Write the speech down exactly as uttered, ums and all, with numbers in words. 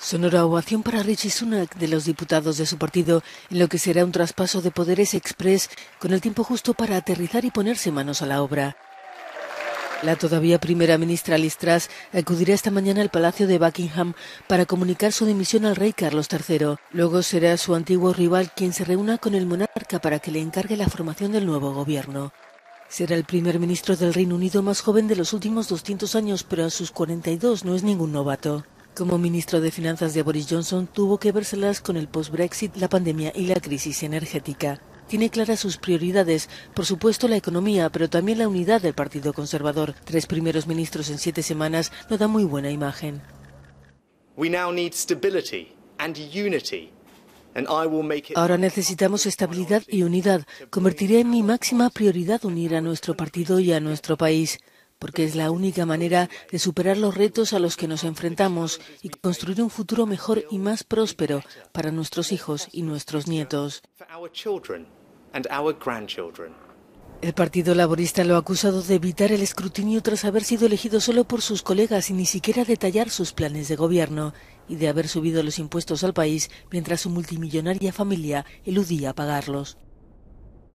Sonora ovación para Rishi Sunak de los diputados de su partido, en lo que será un traspaso de poderes express con el tiempo justo para aterrizar y ponerse manos a la obra. La todavía primera ministra Liz Truss acudirá esta mañana al Palacio de Buckingham para comunicar su dimisión al rey Carlos tercero. Luego será su antiguo rival quien se reúna con el monarca para que le encargue la formación del nuevo gobierno. Será el primer ministro del Reino Unido más joven de los últimos doscientos años, pero a sus cuarenta y dos no es ningún novato. Como ministro de Finanzas de Boris Johnson, tuvo que vérselas con el post-Brexit, la pandemia y la crisis energética. Tiene claras sus prioridades, por supuesto la economía, pero también la unidad del Partido Conservador. Tres primeros ministros en siete semanas no da muy buena imagen. Ahora necesitamos estabilidad y unidad. Convertiré en mi máxima prioridad unir a nuestro partido y a nuestro país, porque es la única manera de superar los retos a los que nos enfrentamos y construir un futuro mejor y más próspero para nuestros hijos y nuestros nietos. El Partido Laborista lo ha acusado de evitar el escrutinio tras haber sido elegido solo por sus colegas y ni siquiera detallar sus planes de gobierno, y de haber subido los impuestos al país mientras su multimillonaria familia eludía pagarlos.